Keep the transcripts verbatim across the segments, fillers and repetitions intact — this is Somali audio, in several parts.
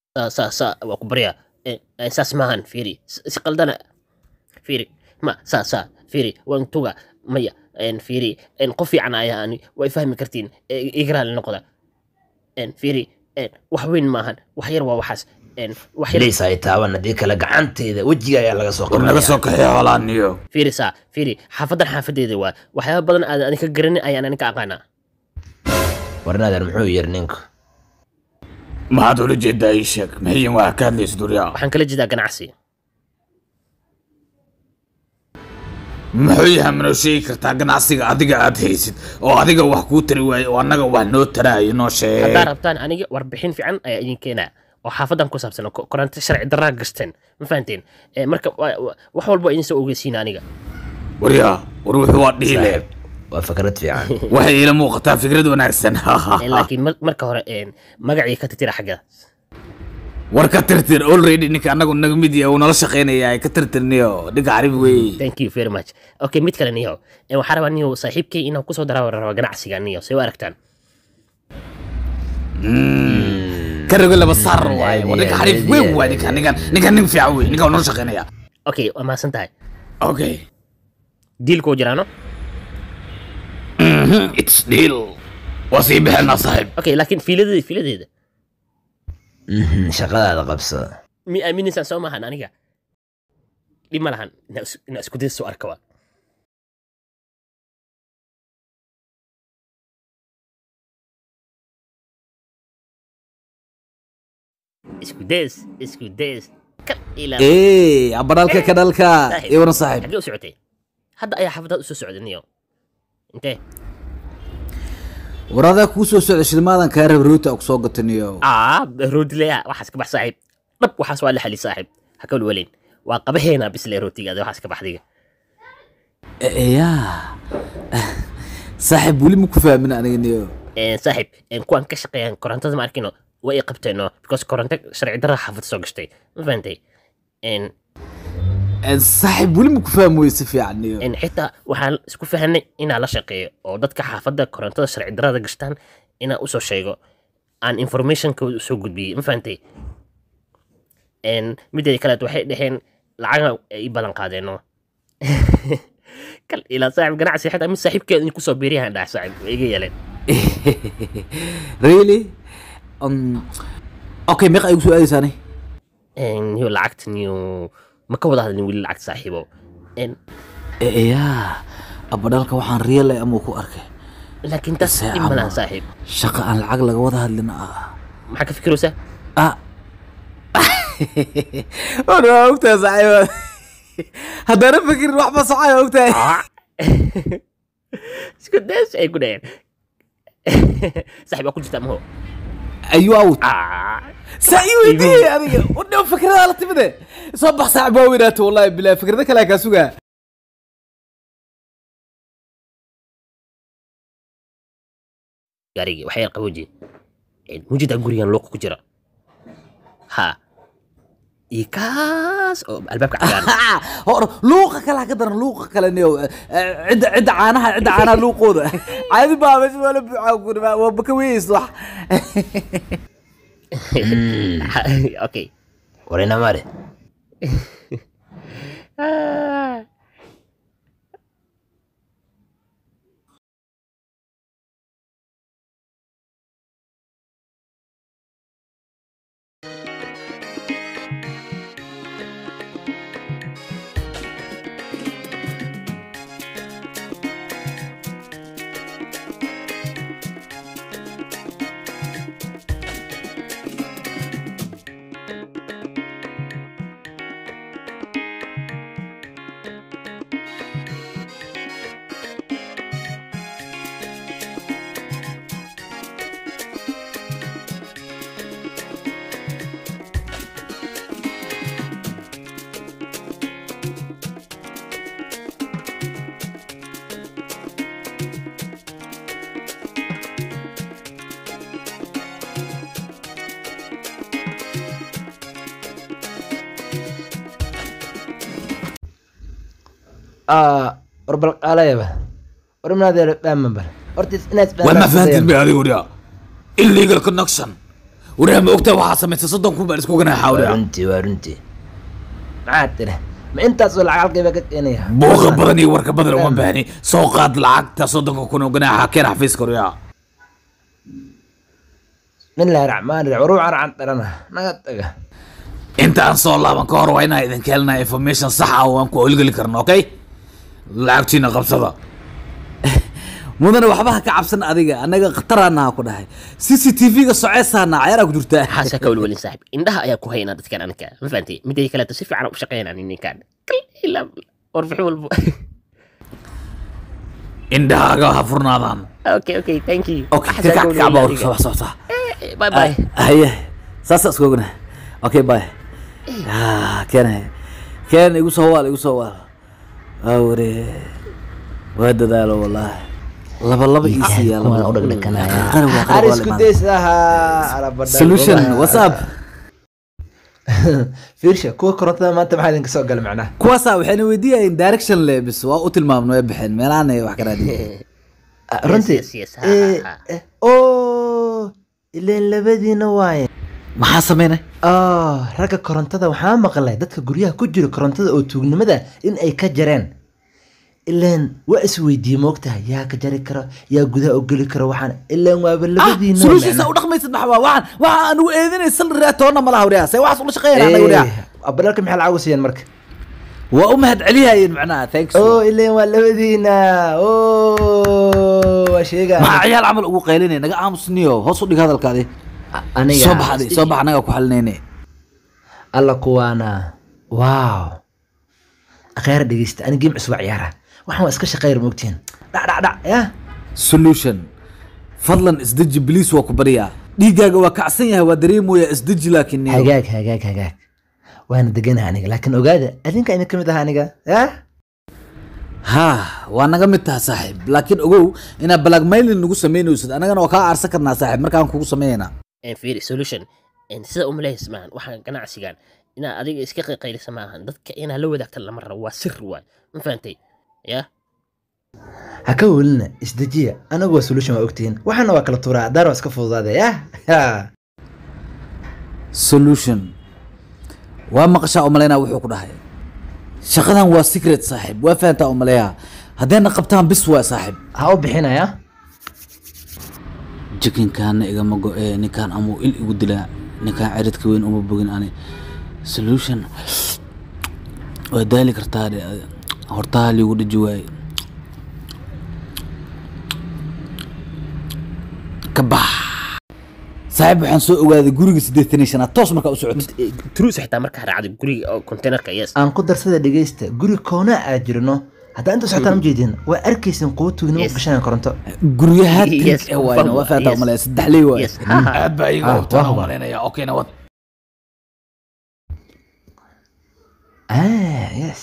سا سا سا وكبريا اساس ماهن فيري سقلدنا فيري ما سا سا فيري وانتوغا ميا ان فيري ان قفي عن يعني ويفهم كرتين يقرا النقطه ان فيري ان وحوين ماهن وحير وحس ان وحير ليس اي تاوانا دي كلا غعنتيدا وجيga ayaa laga soo war naga soo kaxeeya walaaniyo فيري سا فيري حافظنا حافظيدا waa waxyaabo badan aad aniga garanay ayaan aniga aqaana warnaadan muxuu yir ninku maxaad ula jeedaa ii sheeg maxay wax ka hadlaysa duriyaa waxaan kala jeedaa ganacsi muxuu yahay mana sheegi kartaa ganacsiga adiga aad haysid oo adiga wax kuu tari waayo oo annaga wax noo taraayo noo sheeg haddaa rabtaan aniga warbixin fiican ayaa idin keenaa oo xaafadan ku saabsan koronto sharci darraa gasteen ma fahanteen marka wax walba idin soo ogeysiin aniga waryaa war wuxuu waa dhihi leeb waa fikrad fiican waxay ila muuqataa fikrad wanaagsan laakiin marka hore magacii ka tirtira xagga war ka tirtir already ninka anagu naga mid yahay uu nala shaqeynaya ka tirtirniyo ninka caribi wey thank you very much okay mid kale niyo ee waxa rabaa niyo saaxiibkay inaan ku soo daraa raba ganacsiga niyo soo aragtaan karago laba sar waay ninka caribi wey waa ninka ninka ninka nin fiican wey ninka nala shaqeynaya okay ma santahay okay deal ko jiraano it's deal wasi bixna saaxib okay laakiin fiiladeeda fiiladeeda shaqadaada qabso mi aaminaysan soo maahan aniga dhib ma lahan ina isku day soo arkawa isku days isku days kal ila ee abadalka kadalka ee wana saaxib xagee u socotay hadda ayaa xafadaad u soo socdaniyo intee warada ku soo socda shilmaadan ka rab roota ku soo gataniyo ah roodleya waxaas ka bax saaxib dab waxaas waa la xali saaxib ha ka walwalin waa qabaheena bisle rootigaada waxaas ka baxdiga eeya saaxib wali ma ku fahmin aniga niyo ee saaxib in kuwan ka shaqeeyaan korontada ma arkino way qabteeno because koronto sharci darra xafad soo gashtay ma fahantay in ان صاحب ولي مكفاهم ويسف يعني ان حتى waxaan isku fahanay ina la shaqeeyo oo dadka xaafada korontada sharci darrada gashtaan ina u soo sheego aan information ka soo gudbiyo ma fahantay en midda kale waxay dhaheen lacag ay balan qaadeeno kal ila saaxib ganacsi xataa mid saaxiibkeed in ku soo beeriyahan dhax saaxib iga yeeleen really um okay meeqa igu soo aadaysaanay en yo lacagtaniyo ma ka wada hadlin wili lacag saaxiibo en eeya abadalka waxaan reelay ama ku arkay laakiin taas imana saaxiib shaqa aan lacag laga wada hadlin ah maxaa ka fikiraysaa ah ana ogtaa saaxiib haddana fikir wax ma socay ogtaa isku days ay ku dhayeen saaxiib ku jirta ma ho ايوه اوت سايوي دي اديga ودو فكرها لا تبده صبح صاحب وينات والله بلا فكرتك كلا كاسوغا gaarigi waxay qabooji in wujida gurigan loo ku jira ha ikaas oo albaabka cagaan hor luuqa kala ka daran luuqa kala neeyo cid cid caanaha cid caanaha luuqooda caadi baa bas wala buuxa guriga waa baka weys wax okay warina mare آه رب العالمين ورمنا هذا بامبر أرتس ناس وما فهمت بهذه وريا illegal connection وريها ما وقتها waxaa samaysay soddon kun baan isku ganaaxaa وريها runtii waa runtii maxaad tiri ma intaasoo lacag halkayba ka keenaya booqa badan iyo warka badan uma baahni soo qaad lacagta soddonka kun oo ganaaxa keen xafiiska وريها bismillahi raxmaani raxiim waruucan can dharana naga taga inta aan soo laaban ka hor waa inaan idin keenaa information sax ah oo aan ku howlgeli karno okay lacagtiina qabsada mudane waxba ha ka cabsan adiga anaga khataraana ku dhahay c c t v-ga soceesaana cayaara ku jirtaa حاسة كول ولين صاحب إنها يا كوهينا تتكلم عنك ما فهمتي مدري كلا تصفي على وشقينا عن إني كان كل إلا ورفعوا الب... indhahaaga ha furnaadaan أوكي أوكي ثانك يو okay ka kac kacba war soo soo soo باي باي haye saas isku ogna okay bye ah kene kene igu soo waal igu soo waal awre waa dadaalo wallahi laba laba isi ya laba u dhagdhakanaya Qarab- ar isku daysaha arabada solution what's up fiirsha kuwa korontada maanta maxaa idinka soo galay macnaha kuwaasa waxayna weydiiyeen direction le bis waa u tilmaamno way bixin meelaana wax ka raadiyeen Ah, runtii yes, yes, ha, Eh, ha, ha. eh, oo ileen labadiina waaye maxaa sameynay oh ragga korontada waxaa maqlay dadka guryaha ku jira korontada oo tuugnimada in ay ka jareen ileen waa isweydiiyey moogtahay yaa ka jari karo yaa gudaha u geli karo waxaan ileen waaba labadiina solution u dhaqmaysid maxaa waxaan waxa aan u eedinay sal raatoona malaha wariyaa say wax ula shaqeeyaan anaga wariyaa abdalka maxaa lacag u siiyeen marka waa u mahad celiyayeen macnaha thanks oo ileen waa labadiina oo waa sheegaa maxaa ciyaal camal ugu qaylinay naga aamusniyo hoos u dhig hadalkaadi aniga soo baxday soo bax anaga ku xalinayne alla kuwaana waaw akhyar dhegeysta ani game cusub ciyaara waxaan waa iska shaqeyr moogtiin dhac dhac dhac ya solution fadlan isdeji please waa ku bariyaa dhiigaaga waa kacsan yahay waa dareemooya isdeji laakiin niyo hagaag hagaag hagaag waana deganaha aniga laakiin ogaada adinka idin ka mid aha aniga ya ha waa naga mid taha saaxiib laakiin ogow inaad blackmailing nagu samaynaysid anagana waa kaa aarsan karnaa saaxiib markaan kugu sameynaa إن في solution إن سida uma leeyahay maahan waxaan ganacsigan inaa adiga iska qayqaylisa maahan dadka inaa la wadaagta lama rabo waa sir waay ma fahantay ya ha ka welina isdejiya anagu waa solution waa ogtihiin waxaana waa kala tuuraa daar waa iska fududaade ya ya solution waa maqashaa umaleynaa wuxuu ku dhahay shaqadan waa secret saaxiib waa fahantaa umaleeyaa haddayna qabtaan bis waa saaxiib ha u bixinaya jikinkaana igama go-ee ninkaan amuu il igu dilaa ninkaan ciridka weyn uma bogin ani solution waa daali kartaa dhe hortaa liigu dhiji waaye ka bax saaxiib waxaan soo ogaaday guriga siddeetan iyo shanaad toos markaa u socotid truus xitaa markaa raacday guriga oo containerka yes aan ku darsada dhegeysta guri koona aad jirno haddaa inta socotaan ujeedin waa arkaysin quwo tuugnimo Yes. gashanaya koronto guryaha Yes, trig ee waayna waa fahantaa yes. umaleeya saddex ley waaye yes ha ha aad baa iga Ah, hubtaan waa. umaleynaya okay nawad ah yes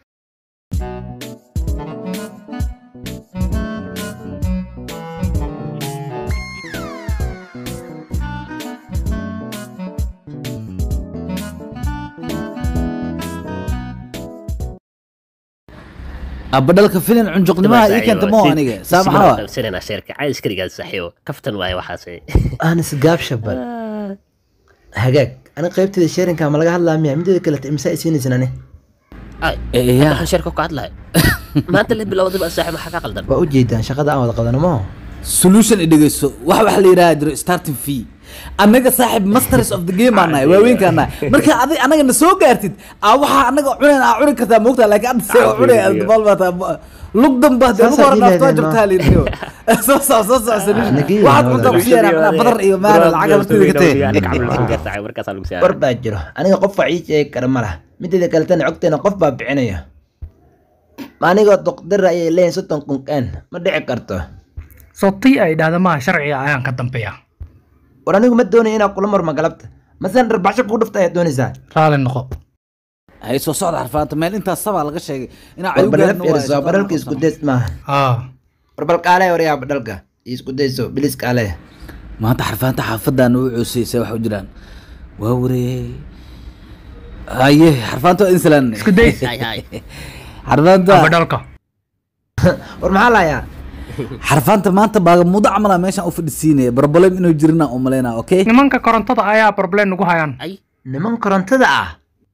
abadhalka filan cunjuqnimaha ii keenta moo aniga saa maxaa waa سنة شركة عايز كريجال صحيو كفتن واي وحاسي aan isgaab shabal hagaag ana qaybteeda sheerinka ma laga hadlaa miya mideeda kale imsa ay siinaysan ani اي إيه. waxaan sheerka ku hadlahay maanta la bilowday baa saaxiib maxaa ka qaldan waa ujeedaan shaqada aan wada qadano maho solution i dhegeyso wax waxa la yidhaha jiro starting fee annaga saaxiib masters of the game aan nahay waaweynkaan nahay marka adig annaga na soo gaartid aa waxaa annaga cunayn aa cuni kartaa moogtaa laakiin adda see oo cunay adbaal baa taa lug danba hadee lug hore dhaaftaa jirtaa liidniyo soo soco soo soco solution Nagiin, waxaad wada cuntaa ku siyaana macnaa badar iyo maana lacag hortida ka tagay war baa jiro aniga qof waa ii sheegi kara ma laha mideeda kaletana cogteena qof baa bixinaya ma anigoo doqdara ayay leeyihin soddon kunkeen ma dhici karto sotii ay dhahda maha sharciga ayaan ka dambeeya war anigu ma doonayo inaa kula marma galabta masalan dharbaxsho kuu dhufta ayaad doonaysaa raali noqo hay soo socda xarfaanta meel intaas sabaa laga sheegay inaa war badal cayugaarna fiiriso badalka isku days maaha haa war bal kaale waryaa badalka isku dayso bilis kaale maanta xarfaanta xaafadaan u cooseysay wax u jiraan waa wareey haye xarfaanta waa insalaan isku days xarfaanta abadhalka war maxaa lahayaa xarfaanta maanta baaga mudo camal meeshan u fadhisiinaya problem inuu jirina u maleynaa okay nimanka korontada ayaa problem ugu hayaan ay niman korontada ah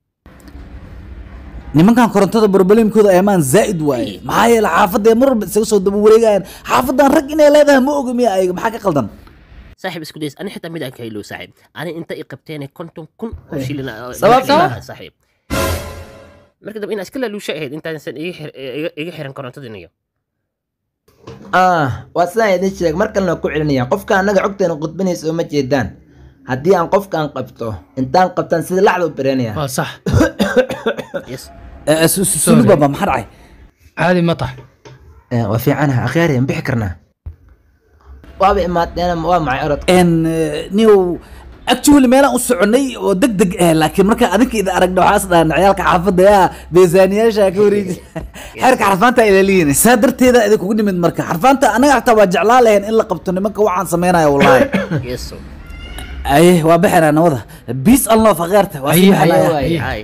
nimankan korontada problemkooda aymaan zaid waaye maxaa yeelay xaafadda mar walba isaga soo daba wareegayaan xaafadan rag inay leedahay ma oga miya ayaga maxaa ka qaldan saaxiib isku days ani xitaa mid aan ka helo saaxiib ani inta i qabteen konton kun oo shilin sababta saaxiib marka dab in iska laaluusha ahayd intaansan iga iga xiran korontada inayo ah waa sidaan idin sheeg mar kalena ku celinaya qofka annaga xogteena qudbinaysa oo ma jeedaan haddii aan qofkaan qabto intaan qabtaan sida lacda u bareenaya waa sax yes sulu baba maxaa dhacay caadi ma tahay waa fiicanaha akhyaari aan bixi karnaa waaba imaadeen waa macay orod en niw actually meelaan u soconay oo deg deg ah laakiin marka adinka idin aragna waxaas dhahan ciyaalka xaafadda yaa beesaaniyaasha ka wareeji xeerka xarfaanta ilaaliyeen saa darteeda idin kugu nimid marka xarfaanta anaga xataa waa jeclaa lahayn in la qabto nimanka waxaan samaynayo wallahi yes aye waa bixinaa nawada peace allah faqaarta waa Ay, ay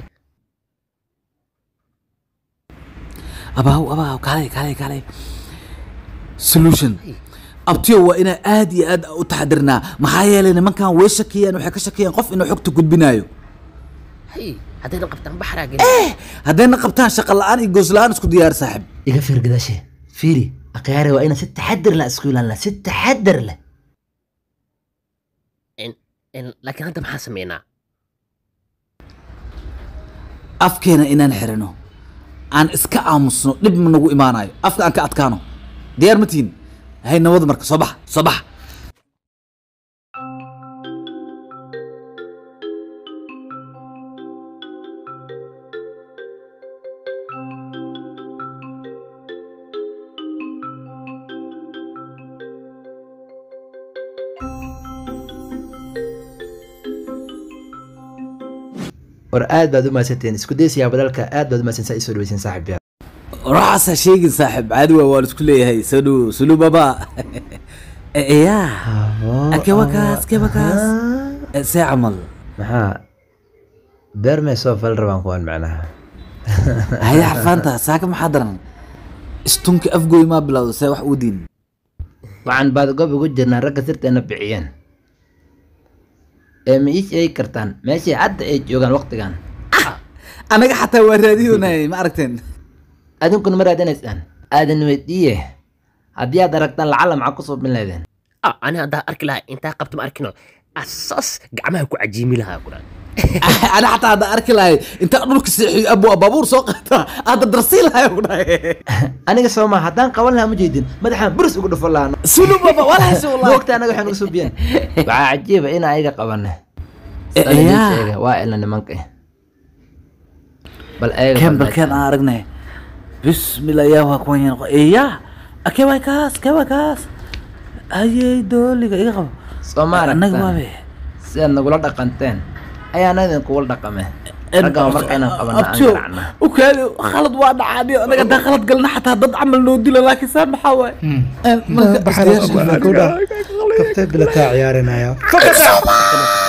abaaw abaaw kaalay kaalay kaalay solution abtiyo waa inaa aad iyo aad u taxadirnaa maxaa yeelay nimankan way shakiyaan waxay ka shakiyaan qof inuu xogta gudbinayo hay haddayna qabtaan baxraa gal haddayna qabtaan shaqo la-aan iyo goos la-aan isku diyaar saaxib iga fiir gadashe fiiri akhyaari waa inaan si taxadir leh isku ilaalina si taxadir leh in laakiin hadda maxaa sameynaa afkeena inaan xirano aan iska aamusno dhib ma nagu imaanayo afka aan ka adkaano diyaar ma tihin hay nawada marka soo baxa soo baxa war aad baad u mahadsantiin isku daysiyaa badalka aad baad u mahadsan saa isoo dhaweysin saaxiib yaa راس شيء صاحب عدوى والد كلية هي سلو سلو بابا يا كيفكاس كيفكاس سيعمل maxaa beer may soo fal rabaan kuwan macnaha هي حرفانتا ساك محضرا استنك افقوي ما بلا سيوح ودين waxaan baad goob ugu jirnaa ragga sirteena bixiyeen ee ma ii sheegi kartaan meeshii hadda ay joogaan waqtigan انا حتى وراديونا ما عرفتين adinkuna ma raadinaysaan aadan weydiiye haddii aad aragtaan lacala maxaa kusoo bin leedeen ah ani haddaa arki lahaa intaa qabto ma arkino asaas gacmaha ku cajiimi lahaa kuna انا حتى هذا اركي لاي انت دولك سيخي ابو بابور سوق هذا درسيل هاي aniga soo ma haddaan qaban lahaa ma jeedin madaxaan buris ugu dhufan lahaa سلو بابا ولا شيء والله moogta anaga waxaan ugu suubiyeen waxaa cajiiba in ayaga qabane يا waa ila nimanka bal ayaga كم بكان ارقنا بسم الله يا واكوين يا كيف كاس كيف كاس اي دولي اي قب soo ma انك aragtaan بابي sidaad nagula dhaqanteen ayaana idinkuula dhaqame ragga markaynan qabana aan أبتو garacna وكان خلط واحد عادي انا قد خلط قلنا حتى ضد عمل لو دي لكن سام محاوي baxra kabtay bila taa ciyaarinaya